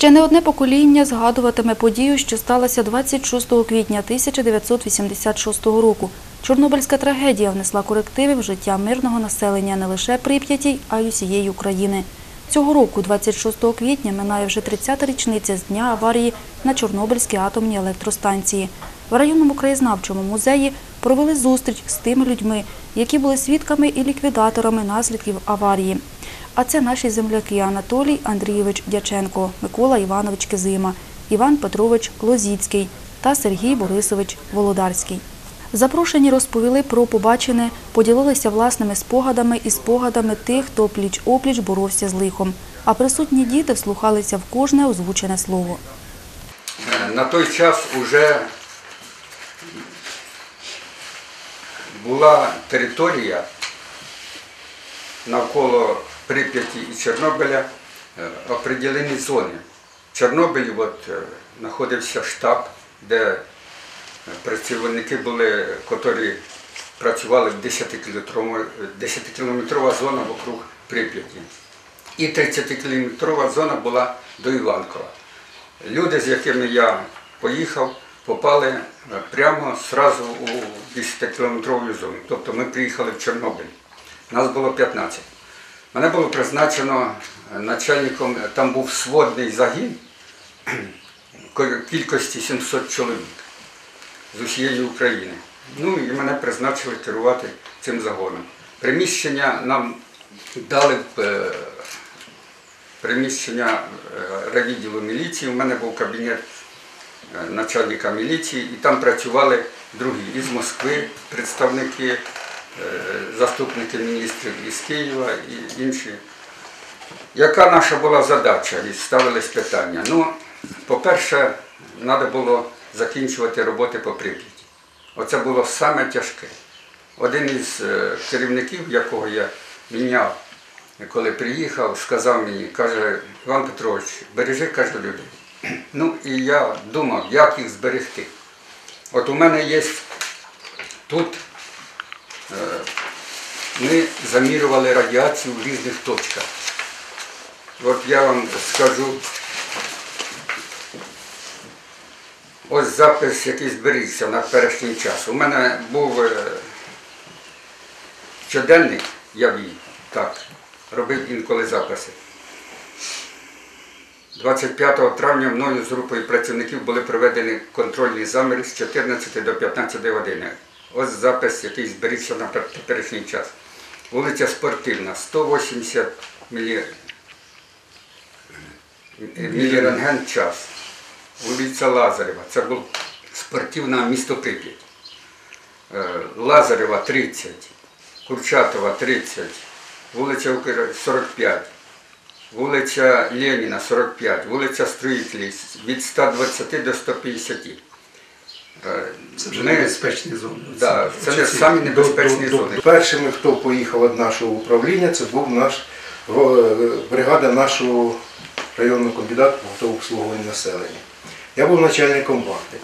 Ще не одне покоління згадуватиме подію, що сталася 26 квітня 1986 року. Чорнобильська трагедія внесла корективи в життя мирного населення не лише Прип'яті, а й усієї України. Цього року, 26 квітня, минає вже 30-та річниця з дня аварії на Чорнобильській атомній електростанції. В районному краєзнавчому музеї провели зустріч з тими людьми, які були свідками і ліквідаторами наслідків аварії. А це наші земляки Анатолій Андрійович Дяченко, Микола Іванович Кизима, Іван Петрович Лозіцький та Сергій Борисович Володарський. Запрошені розповіли про побачене, поділилися власними спогадами і спогадами тих, хто пліч-опліч боровся з лихом. А присутні діти вслухалися в кожне озвучене слово. На той час вже була територія навколо Прип'яті і Чорнобиля определені зони. В Чорнобилі знаходився штаб, де працівники були, які працювали в 10-кілометрова зона вокруг Прип'яті. І 30-кілометрова зона була до Іванкова. Люди, з якими я поїхав, попали прямо одразу у 10-кілометрову зону. Тобто ми приїхали в Чорнобиль. Нас було 15. Мене було призначено начальником, там був сводний загін кількості 700 чоловік з усієї України. Ну і мене призначили керувати цим загоном. Приміщення нам дали приміщення райвідділу міліції. У мене був кабінет начальника міліції, і там працювали другі із Москви представники, заступники міністрів із Києва і інші. Яка наша була задача? І ставились питання. Ну, по-перше, треба було закінчувати роботи по Прип'яті. Оце було саме тяжке. Один із керівників, якого я міняв, коли приїхав, сказав мені, каже: Іван Петрович, бережи, каже, людей. Ну, і я думав, як їх зберегти. От у мене є тут, ми замірювали радіацію в різних точках. От я вам скажу, ось запис, який зберігся на теперішній час. У мене був щоденник, я вів, так, робив інколи записи. 25 травня мною з групою працівників були проведені контрольні заміри з 14 до 15 години. Ось запис, який зберігся на теперішній час. Вулиця Спортивна, 180 мілірентген час. Вулиця Лазарева, це був спортивне місто Прип'ять. Лазарева 30, Курчатова 30, вулиця 45, вулиця Леніна 45, вулиця Строїтелів від 120 до 150. Це вже небезпечні зони. Так, це не самі небезпечні зони. Першими, хто поїхав від нашого управління, це був бригада нашого районного комбінату по обслуговуванню населення. Я був начальником вахти.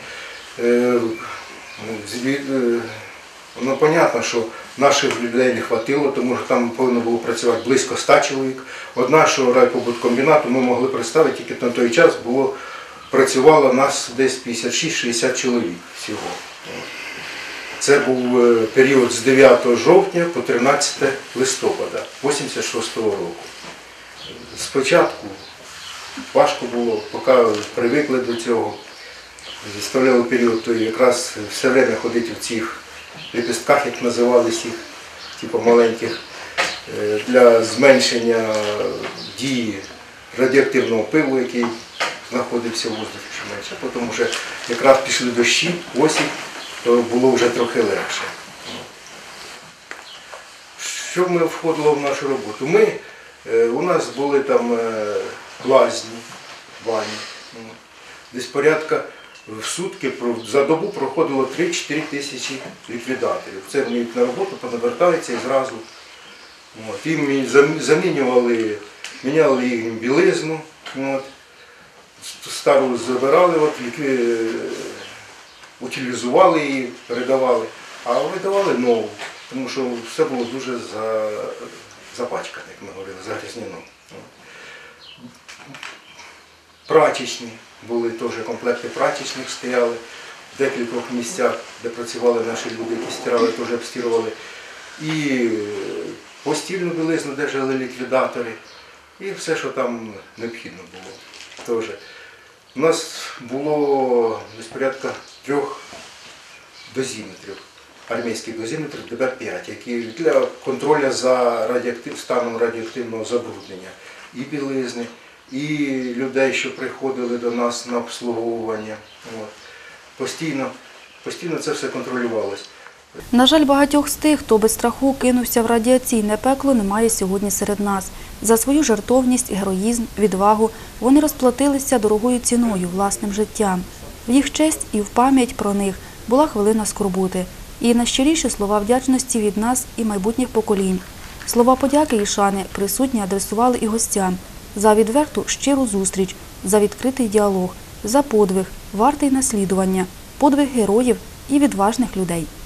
Ну, зрозуміло, що наших людей не вистачило, тому що там повинно було працювати близько 100 чоловік. Від нашого райпобуткомбінату ми могли представити, тільки на той час працювало нас десь 56-60 чоловік всього. Це був період з 9 жовтня по 13 листопада 1986 року. Спочатку важко було, поки привикли до цього. Заставляли період, то якраз все время ходити в цих лепестках, як називалися їх, типу маленьких, для зменшення дії радіоактивного пилу, який знаходився в воздухі, що менше. Потім вже якраз пішли дощі, осінь, то було вже трохи легше. Що ми входило в нашу роботу? У нас були там лазні, бані. Десь порядка в сутки за добу проходило 3-4 тисячі ліквідаторів. Це вони на роботу понавертаються і зразу. Їм замінювали, міняли їм білизну, стару забирали, утилізували її, передавали, а видавали нову, тому що все було дуже запачкане, як ми говорили, загрязнено. прачечні, були теж комплекти прачечних стояли в декількох місцях, де працювали наші люди, які стирали, теж обстирували. І постільну білизну держали ліквідатори, і все, що там необхідно було. Теж. У нас було десь порядка 3 дозиметрів, армійських дозиметрів ДБ-5, які для контролю за станом радіоактивного забруднення і білизни, і людей, що приходили до нас на обслуговування. От. Постійно це все контролювалося. На жаль, багатьох з тих, хто без страху кинувся в радіаційне пекло, немає сьогодні серед нас. За свою жертовність, героїзм, відвагу вони розплатилися дорогою ціною, власним життям. В їх честь і в пам'ять про них була хвилина скорботи. І найщиріші слова вдячності від нас і майбутніх поколінь. Слова подяки і шани присутні адресували і гостям за відверту щиру зустріч, за відкритий діалог, за подвиг, вартий наслідування, подвиг героїв і відважних людей.